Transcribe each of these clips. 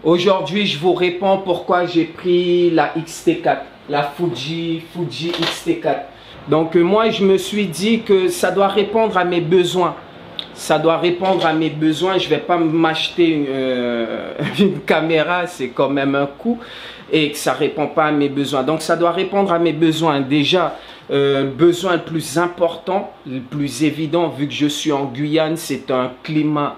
Aujourd'hui, je vous réponds pourquoi j'ai pris la XT4, la Fuji XT4. Donc moi, je me suis dit que ça doit répondre à mes besoins. Ça doit répondre à mes besoins. Je ne vais pas m'acheter une caméra, c'est quand même un coût. Et que ça ne répond pas à mes besoins. Donc ça doit répondre à mes besoins. Déjà, le besoin le plus important, le plus évident, vu que je suis en Guyane, c'est un climat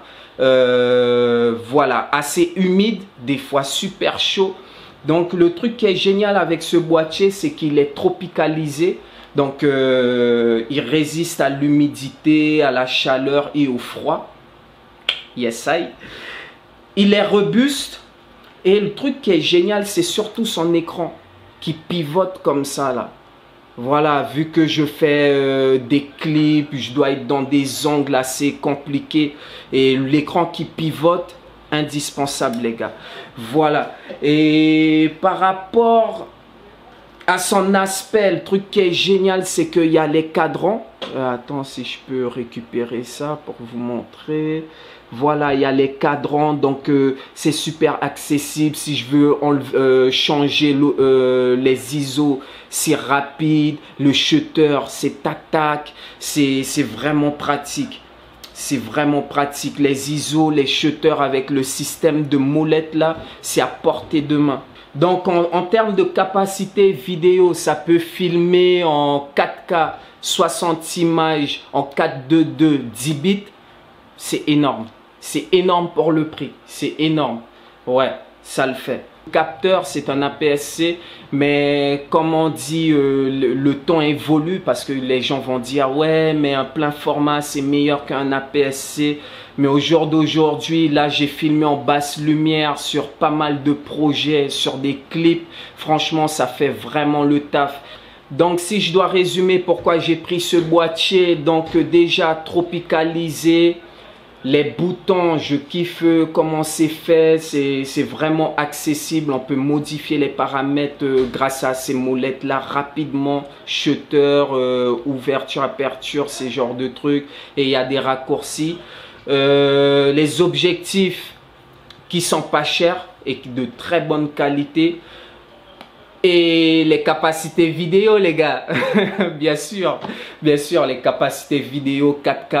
voilà, assez humide, des fois super chaud. Donc le truc qui est génial avec ce boîtier, c'est qu'il est tropicalisé. Donc il résiste à l'humidité, à la chaleur et au froid. Yes, I. Il est robuste. Et le truc qui est génial, c'est surtout son écran qui pivote comme ça là. Voilà, vu que je fais des clips, je dois être dans des angles assez compliqués. Et l'écran qui pivote, indispensable les gars. Voilà. Et par rapport à son aspect, le truc qui est génial, c'est qu'il y a les cadrans. Attends, si je peux récupérer ça pour vous montrer. Voilà, il y a les cadrans, donc c'est super accessible. Si je veux changer les ISO, c'est rapide. Le shutter, c'est tac-tac. C'est vraiment pratique. C'est vraiment pratique. Les ISO, les shutters avec le système de molette là, c'est à portée de main. Donc en termes de capacité vidéo, ça peut filmer en 4K 60 images en 4:2 10 bits. C'est énorme. C'est énorme pour le prix. C'est énorme. Ouais, ça le fait. Le capteur, c'est un APS-C, mais comme on dit, le temps évolue parce que les gens vont dire ouais, mais un plein format, c'est meilleur qu'un APS-C. Mais au jour d'aujourd'hui, là, j'ai filmé en basse lumière sur pas mal de projets, sur des clips. Franchement, ça fait vraiment le taf. Donc, si je dois résumer pourquoi j'ai pris ce boîtier, donc déjà tropicalisé. Les boutons, je kiffe comment c'est fait, c'est vraiment accessible. On peut modifier les paramètres grâce à ces molettes là rapidement. Shutter, ouverture, aperture, ces genres de trucs. Et il y a des raccourcis. Les objectifs qui sont pas chers et de très bonne qualité. Et les capacités vidéo les gars, bien sûr, les capacités vidéo 4K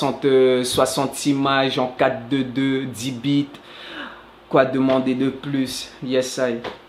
60 images en 4:2 10 bits, quoi demander de plus? Yes I.